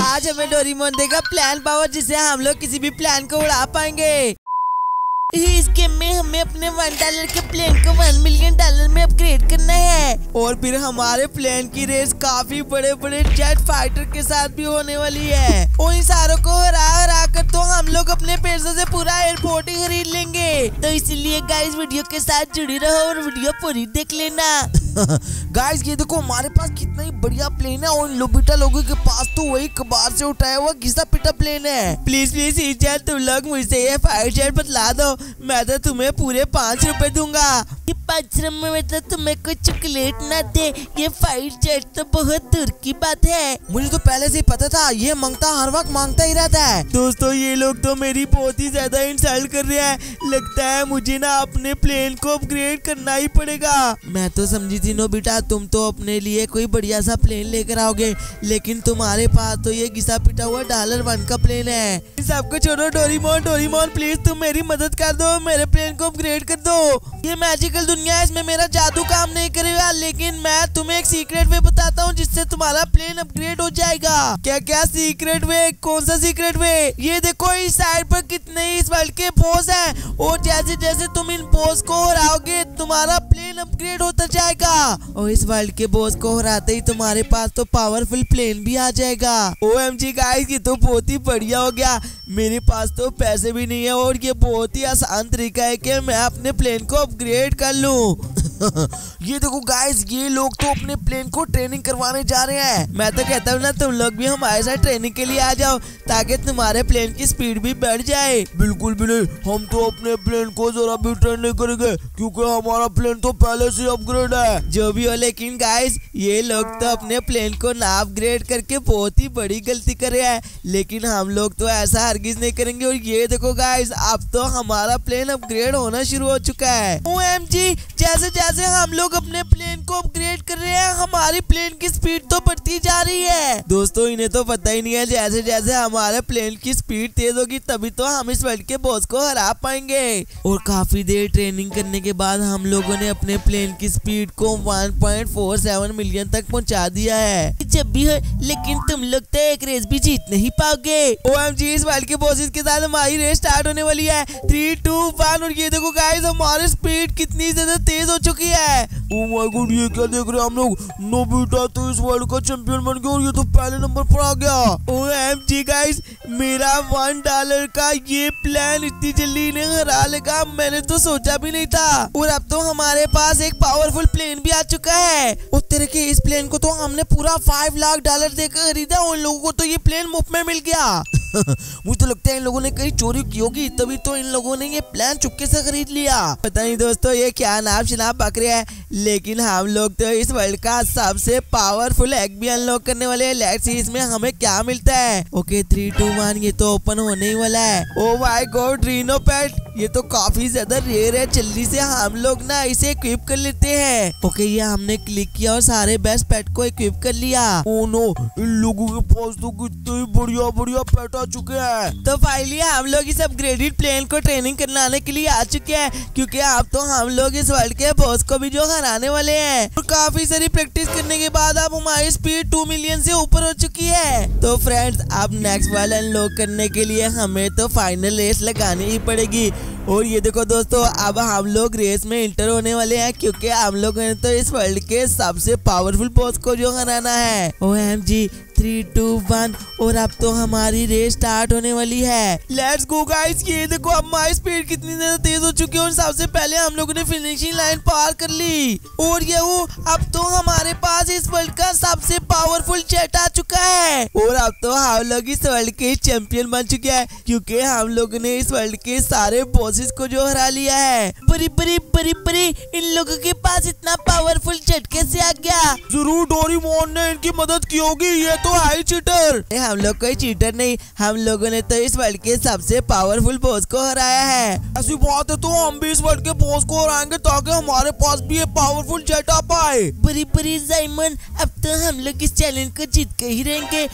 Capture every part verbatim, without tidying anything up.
आज हमें डोरेमोन देगा प्लान पावर, जिससे हम लोग किसी भी प्लान को उड़ा पाएंगे। इस गेम में हमें अपने वन डॉलर के प्लेन को वन मिलियन डॉलर में अपग्रेड करना है और फिर हमारे प्लेन की रेस काफी बड़े बड़े जेट फाइटर के साथ भी होने वाली है। और इन सारों को हरा हरा कर तो हम लोग अपने पैसों से पूरा एयरपोर्ट ही खरीद लेंगे। तो इसलिए गाइस वीडियो के साथ जुड़ी रहो और वीडियो पूरी देख लेना। गाइस ये देखो हमारे पास कितना ही बढ़िया प्लेन है और लोबिटा लोगों के पास तो वही कबाड़ से उठाया हुआ घिसा पिटा प्लेन है। प्लीज प्लीज इज्जत तुम लोग मुझसे ये फाइटर जेट बतला दो, मैं तो तुम्हें पूरे पाँच रुपए दूंगा। ये पाँच रुपए में तो तुम्हें कोई चॉकलेट ना दे, ये फाइटर जेट तो बहुत दूर की बात है। मुझे तो पहले से ही पता था, ये मांगता हर वक्त मांगता ही रहता है। दोस्तों ये लोग तो मेरी बहुत ही ज्यादा इंसल्ट कर रहे हैं, लगता है मुझे ना अपने प्लेन को अपग्रेड करना ही पड़ेगा। मैं तो समझी थी नोबिटा तुम तो अपने लिए कोई बढ़िया सा प्लेन लेकर आओगे, लेकिन तुम्हारे पास तो ये घिसा पिटा हुआ डॉलर वन का प्लेन है। सबको छोड़ो, डोरेमोन डोरेमोन प्लीज तुम मेरी मदद कर दो, मेरे प्लेन को अपग्रेड कर दो। ये मैजिकल दुनिया है, इसमें मेरा जादू काम नहीं करेगा, लेकिन मैं तुम्हें एक सीक्रेट वे बताता हूँ जिससे तुम्हारा प्लेन अपग्रेड हो जाएगा। क्या क्या सीक्रेट वे? कौन सा सीक्रेट वे? ये देखो इस साइड पर कितने इस वर्ल्ड के बॉस हैं और जैसे जैसे तुम इन बॉस को हराओगे तुम्हारा प्लेन अपग्रेड होता जाएगा और इस वर्ल्ड के बॉस को हराते ही तुम्हारे पास तो पावरफुल प्लेन भी आ जाएगा। ओ एम जी गाइस ये तो बहुत ही बढ़िया हो गया, मेरे पास तो पैसे भी नहीं है और ये बहुत ही आसान तरीका है कि मैं अपने प्लेन को अपग्रेड कर लूं। ये देखो गाइस ये लोग तो अपने प्लेन को ट्रेनिंग करवाने जा रहे हैं। मैं तो कहता हूँ ना तुम लोग भी हमारे साथ ट्रेनिंग के लिए आ जाओ ताकि तुम्हारे प्लेन की स्पीड भी बढ़ जाए। बिल्कुल भी नहीं, हम तो अपने प्लेन को जरा भी ट्रेन नहीं करेंगे क्योंकि हमारा प्लेन तो पहले से अपग्रेड है। जो भी हो, लेकिन गाइस ये लोग तो अपने प्लेन को ना अपग्रेड करके बहुत ही बड़ी गलती कर रहे हैं, लेकिन हम लोग तो ऐसा हरगिज नहीं करेंगे। और ये देखो गाइस अब तो हमारा प्लेन अपग्रेड होना शुरू हो चुका है। ओ एम जी जैसे जैसे हम लोग अपने प्लेन को अपग्रेड कर रहे हैं हमारी प्लेन की स्पीड तो बढ़ती जा रही है। दोस्तों इन्हें तो पता ही नहीं है, जैसे जैसे हमारे प्लेन की स्पीड तेज होगी तभी तो हम इस वर्ल्ड के बॉस को हरा पाएंगे। और काफी देर ट्रेनिंग करने के बाद हम लोगों ने अपने प्लेन की स्पीड को one point four seven million तक पहुंचा दिया है। जब भी हो, लेकिन तुम लोग तो एक रेस भी जीत नहीं पाओगे। ओ एम जी इस वर्ल्ड के बॉसेस के साथ हमारी रेस स्टार्ट होने वाली है। थ्री टू वन और ये देखो गाइस हमारी स्पीड कितनी ज्यादा तेज हो चुकी है। ओह माय गॉड ये क्या देख रहे हैं हम लोग, नोबिटा तो इस वर्ल्ड का चैंपियन बन गया और ये तो पहले नंबर पर आ गया। ओ एम जी गाइस मेरा वन डॉलर का ये प्लान इतनी जल्दी इन्हें हरा लेगा मैंने तो सोचा भी नहीं था। और अब तो हमारे पास एक पावरफुल प्लेन भी आ चुका है। और तेरे के इस प्लेन को तो हमने पूरा फाइव लाख डॉलर देकर खरीदा, उन लोगों को तो ये प्लेन मुफ्त में मिल गया। मुझे तो लगता है इन लोगों ने कहीं चोरी की होगी तभी तो इन लोगों ने ये प्लान चुपके से खरीद लिया। पता नहीं दोस्तों ये क्या नाम शनाब बक रहे हैं, लेकिन हम लोग तो इस वर्ल्ड का सबसे पावरफुल हैक भी अनलॉक करने वाले हैं। लेट्स सी इसमें हमें क्या मिलता है। ओके थ्री टू वन ये तो ओपन होने ही वाला है। ओ माय गॉड रीनो पेट ये तो काफी ज्यादा रेयर है, जल्दी से हम लोग ना इसे इक्विप कर लेते हैं। ओके ये हमने क्लिक किया और सारे बेस्ट पेट को इक्विप कर लिया। ओ नो इन लोगों के पास तो कितने बढ़िया बढ़िया पेट आ चुके हैं। तो फाइनली हम लोग इस अपग्रेडेड प्लेन को ट्रेनिंग करने के लिए आ चुके हैं क्योंकि अब तो हम लोग इस वर्ल्ड के बॉस को भी जो हराने वाले हैं। और काफी सारी प्रैक्टिस करने के बाद अब हमारी स्पीड टू मिलियन से ऊपर हो चुकी है। तो फ्रेंड्स अब नेक्स्ट वर्ल्ड अनलॉक करने के लिए हमें तो फाइनल रेस लगानी ही पड़ेगी। और ये देखो दोस्तों अब हम लोग रेस में इंटर होने वाले हैं क्योंकि हम लोगों ने तो इस वर्ल्ड के सबसे पावरफुल बॉस को जो हराना है। O M G three two one और अब तो हमारी रेस स्टार्ट होने वाली है। लेट्स गो गाइस ये देखो अब हमारी स्पीड कितनी ज्यादा तेज हो चुकी है और सबसे पहले हम लोगों ने फिनिशिंग लाइन पार कर ली। और ये वो अब तो हमारे पास इस वर्ल्ड का सबसे पावरफुल जेट आ चुका है और अब तो हम लोग इस वर्ल्ड के चैंपियन बन चुके हैं क्योंकि हम लोगों ने इस वर्ल्ड के सारे बॉसेस को जो हरा लिया है। बड़ी बड़ी बड़ी बड़ी इन लोगों के पास इतना पावरफुल जेट कैसे आ गया? जरूर डोरेमोन ने इनकी मदद की होगी, ये तो है चीटर। हम लोग कोई चीटर नहीं, हम लोगों ने तो इस वर्ल्ड के सबसे पावरफुल बॉस को हराया है। ऐसी बात है तो हम भी इस वर्ल्ड के बॉस को हराएंगे ताकि हमारे पास भी ये पावरफुल जेट आ पाए। बड़ी बड़ी जाइमन अब तो हम लोग इस चैलेंज को जीत के ही रहेंगे क्योंकि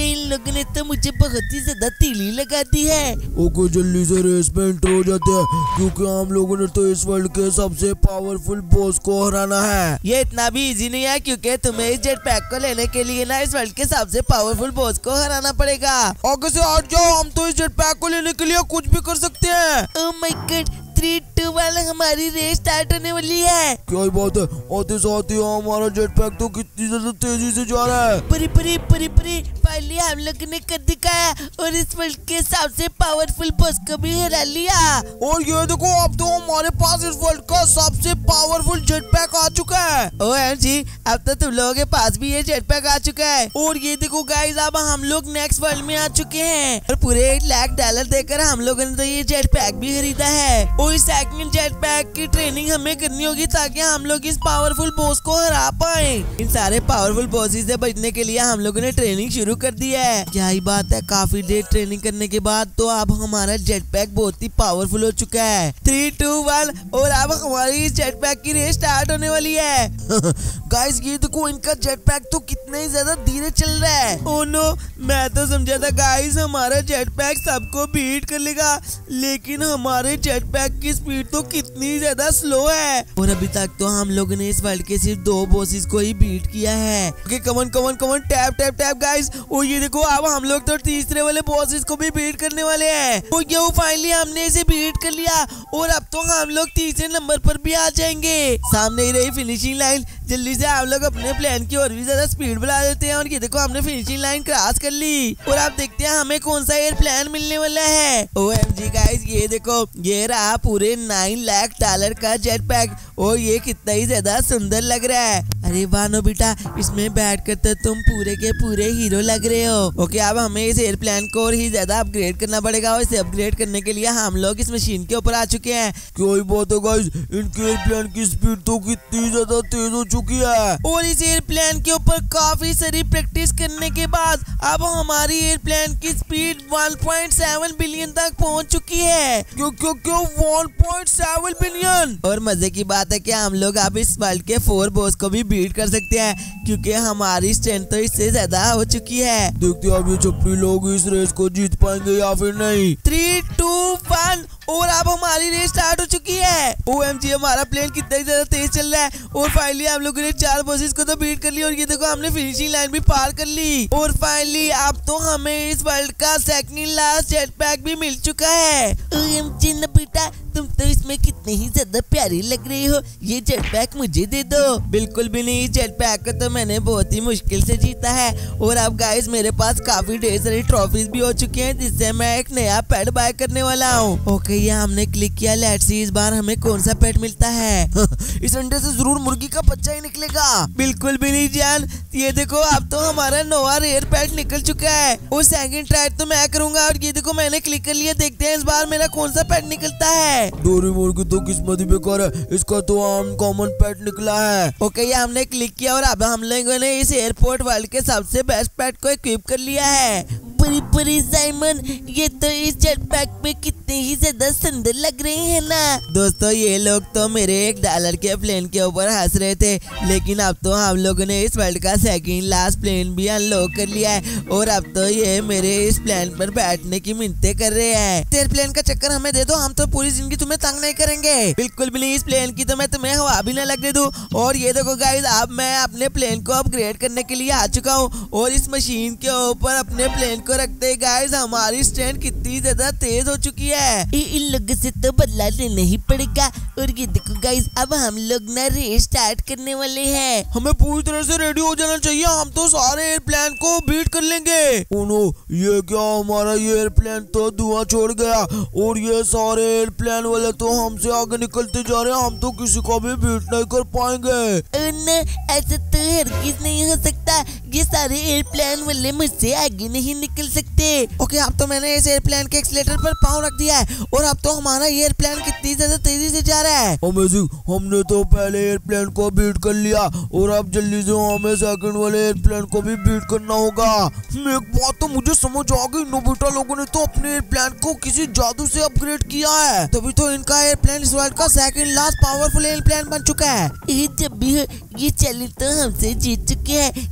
के इन लोगों ने तो मुझे बहुत ही ज्यादा तीली लगा दी है। ओके जल्दी से रेस में एंटर हो जाते हैं, क्योंकि हम लोगों ने तो इस वर्ल्ड के सबसे पावरफुल बॉस को हराना है। ये इतना भी इजी नहीं है, क्योंकि तुम्हें इस जेट पैक को लेने के लिए ना इस वर्ल्ड के सबसे पावरफुल बॉस को हराना पड़ेगा। आगे से हट जाओ, हम तो इस जेट पैक को लेने के लिए कुछ भी कर सकते हैं। Oh my God, three two one हमारी रेस स्टार्ट होने वाली है। क्या बात है, आते साथ ही हमारा जेट पैक तो कितनी ज्यादा तेजी से जा रहा है। परी परी परी परी फाइनली हम लोग ने कर दिखाया और इस वर्ल्ड के सबसे पावरफुल बॉस को भी हरा लिया। और ये देखो, अब तो हमारे पास इस वर्ल्ड का सबसे पावरफुल जेट पैक आ चुका है। ओएमजी, अब तो तुम लोगों के पास भी ये जेट पैक आ चुका है। और ये देखो गाइस, अब हम लोग नेक्स्ट वर्ल्ड में आ चुके हैं और पूरे एक लाख डॉलर देकर हम लोगों ने तो ये जेट पैक भी खरीदा है। और इस सेकंड जेट पैक की ट्रेनिंग हमें करनी होगी ताकि हम लोग इस पावरफुल बॉस को हरा पाए। इन सारे पावरफुल बॉसेस से बचने के लिए हम लोगों ने ट्रेनिंग शुरू कर दी है। क्या ही बात है, काफी देर ट्रेनिंग करने के बाद तो अब हमारा जेट पैक बहुत ही पावरफुल हो चुका है। थ्री टू वन और अब हमारी इस जेट पैक की रेस स्टार्ट होने वाली है। गाइस ये देखो, इनका जेट पैक तो कितना ही ज्यादा धीरे चल रहा है। ओह नो, मैं तो समझा था गाइस हमारा जेट पैक सबको बीट कर लेगा, लेकिन हमारे जेट पैक की स्पीड तो कितनी ज्यादा स्लो है। और अभी तक तो हम लोगों ने इस वर्ल्ड के सिर्फ दो बॉसेस को ही बीट किया है। Okay come on come on come on tap tap tap guys. और ये देखो, अब हम लोग तो तीसरे वाले बॉसेस को भी बीट करने वाले हैं। और ये फाइनली हमने इसे बीट कर लिया और अब तो हम लोग तीसरे नंबर पर भी आ जाएंगे। सामने ही रही फिनिशिंग लाइन, जल्दी से हम लोग अपने प्लान की और भी ज्यादा स्पीड बढ़ा देते हैं। और ये देखो, हमने फिनिशिंग लाइन क्रॉस कर ली और आप देखते हैं हमें कौन सा एयर प्लान मिलने वाला है। ओएमजी गाइस, ये देखो, ये रहा पूरे नाइन लाख डॉलर का जेट पैक और ये कितना ही ज्यादा सुंदर लग रहा है। अरे वानो बेटा, इसमें बैठ कर तो तुम पूरे के पूरे हीरो लग रहे हो। ओके, अब हमें इस एयरप्लेन को और ही ज्यादा अपग्रेड करना पड़ेगा और इसे अपग्रेड करने के लिए हम लोग इस मशीन के ऊपर आ चुके हैं। कोई बात है गाइस, इनके एयरप्लेन की स्पीड तो कितनी ज्यादा तेज हो चुकी है। और इस एयरप्लेन के ऊपर काफी सारी प्रैक्टिस करने के बाद अब हमारी एयरप्लेन की speed one point seven billion तक पहुंच चुकी है। क्यों क्यों क्यों वन पॉइंट सेवन बिलियन? और मजे की बात है कि हम लोग अब इस वर्ल्ड के फोर बॉस को भी बीट कर सकते हैं, क्योंकि हमारी स्ट्रेंथ तो इससे ज्यादा हो चुकी है। देखते हैं अब ये छपरी लोग इस रेस को जीत पाएंगे या फिर नहीं। थ्री टू वन और अब हमारी रेस स्टार्ट हो चुकी है। ओएमजी, हमारा प्लेन कितना ही ज्यादा तेज चल रहा है और फाइनली हम लोगों ने चार बॉसेस को तो बीट कर लिया और ये देखो, हमने फिनिशिंग लाइन भी पार कर ली। और फाइनली अब तो हमें इस वर्ल्ड का सेकंड लास्ट जेट पैक भी मिल चुका है। ओएमजी ना बेटा, तुम तो इसमें कितने ही ज्यादा प्यारी लग रही हो, ये जेट पैक मुझे दे दो। बिल्कुल भी नहीं, जेट पैक को तो मैंने बहुत ही मुश्किल से जीता है और अब गाइस मेरे पास काफी ढेर सारी ट्रॉफीज भी हो चुकी हैं, जिससे मैं एक नया पेट बाय करने वाला हूँ। ओके, ये हमने क्लिक किया, लेट्स सी इस बार हमें कौन सा पेट मिलता है। इस अंडे से जरूर मुर्गी का बच्चा ही निकलेगा। बिल्कुल भी नहीं जान, ये देखो, अब तो हमारा नोवा रेयर पेट निकल चुका है और सेकंड ट्राई तो मैं करूंगा। और ये देखो, मैंने क्लिक कर लिया, देखते हैं इस बार मेरा कौन सा पेट निकलता है। डोरेमोन की तो किस्मत ही बेकार है, इसका तो आम कॉमन पेट निकला है। ओके, ये हमने क्लिक किया और अब हम लोगों ने इस एयरपोर्ट वर्ल्ड के सबसे बेस्ट पेट को इक्विप कर लिया है। परी परी साइमन, ये तो इस जेट पैक में कितने ही ज्यादा सुंदर लग रहे हैं ना। दोस्तों, ये लोग तो मेरे एक डॉलर के प्लेन के ऊपर हंस रहे थे, लेकिन अब तो हम लोगों ने इस वर्ल्ड का सेकंड लास्ट प्लेन भी अनलॉक कर लिया है और अब तो ये मेरे इस प्लेन पर बैठने की मिन्नतें कर रहे हैं। तेरे प्लेन का चक्कर हमें दे दो, हम तो पूरी जिंदगी तुम्हें तंग नहीं करेंगे। बिल्कुल भी नहीं, इस प्लेन की तो मैं तुम्हें हवा भी ना लगने दूं। और ये देखो गाइस, अब मैं अपने प्लेन को अपग्रेड करने के लिए आ चुका हूँ और इस मशीन के ऊपर अपने प्लेन को रखते ही गाइस हमारी स्ट्रेंथ कितनी ज्यादा तेज हो चुकी है। इन लोगों से तो बदला लेना ही पड़ेगा। और ये देखो गाइस, अब हम लोग ना रेस स्टार्ट करने वाले हैं। हमें पूरी तरह से रेडी हो जाना चाहिए, हम तो सारे एयरप्लेन को बीट कर लेंगे। ओ नो, ये क्या, हमारा ये एयरप्लेन तो धुआं छोड़ गया और ये सारे एयरप्लेन वाले तो हमसे आगे निकलते जा रहे हैं, हम तो किसी को भी बीट नहीं कर पाएंगे। ऐसा तो हरगिज नहीं हो सकता, ये सारे एयरप्लेन वाले मुझसे आगे नहीं निकल सकते। ओके, अब तो मैंने इस एयरप्लेन के एक्सीलेटर पर पाँव रख दिया है और अब तो हमारा ये एयरप्लेन कितनी ज्यादा तेजी से जा रहा है। अमेजिंग, हमने तो पहले एयरप्लेन को बीट कर लिया और अब जल्दी से हमें सेकंड वाले एयरप्लेन को भी बीट करना होगा। एक बात तो मुझे समझ आ गई, नोबिटा लोगों ने तो अपने एयरप्लेन को किसी जादू से अपग्रेड किया है, तभी तो इनका एयरप्लेन इस वर्ल्ड का सेकंड लास्ट पावरफुल एयरप्लेन बन चुका है। ये जब भी ये चैलेंज तो हमसे जीत चुके हैं, लेकिन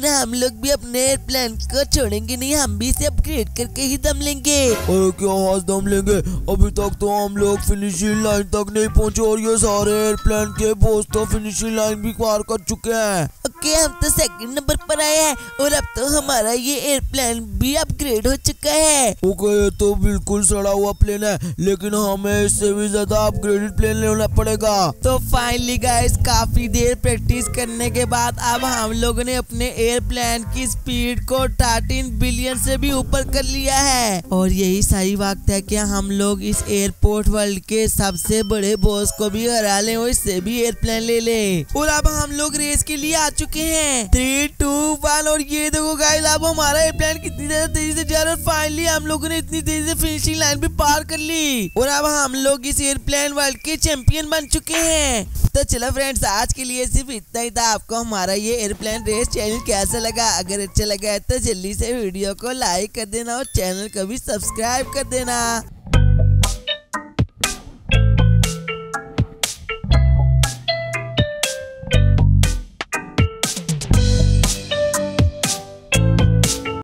हम लोग भी अपने एयरप्लेन को छोड़ेंगे नहीं, हम भी इसे अपग्रेड करके ही दम लेंगे। अरे क्या हाथ दम लेंगे, अभी तक तो हम लोग फिनिशिंग लाइन तक नहीं पहुंचे और ये सारे एयरप्लेन के बॉस तो फिनिशिंग लाइन भी पार कर चुके हैं। ओके, हम तो सेकंड नंबर पर आए हैं और अब तो हमारा ये एयरप्लेन भी अपग्रेड हो चुका है। ओके, ये तो बिल्कुल सड़ा हुआ प्लेन है, लेकिन हमें इससे भी ज्यादा अपग्रेडेड प्लेन लेना पड़ेगा। तो फाइनली गाइस, काफी देर प्रैक्टिस करने के बाद अब हम लोगों ने अपने एयरप्लेन की स्पीड को थर्टीन बिलियन से भी ऊपर कर लिया है और यही सही वक्त है कि हम लोग इस एयरपोर्ट वर्ल्ड के सबसे बड़े बॉस को भी हरा लें और इससे भी एयरप्लेन ले लें। और अब हम लोग रेस के लिए आ चुके हैं। थ्री टू वन और ये देखो गाइस, अब हमारा एयरप्लेन कितनी ज्यादा तेजी से जा रहा है और फाइनली हम लोगों ने इतनी तेजी से फिनिशिंग लाइन भी पार कर ली और अब हम लोग इस एयरप्लेन वर्ल्ड के चैंपियन बन चुके हैं। तो चलो फ्रेंड्स, आज के लिए सिर्फ इतना ही था। आपको हमारा ये एयरप्लेन रेस चैनल कैसा लगा? अगर अच्छा लगा है तो जल्दी से वीडियो को लाइक कर देना और चैनल को भी सब्सक्राइब कर देना।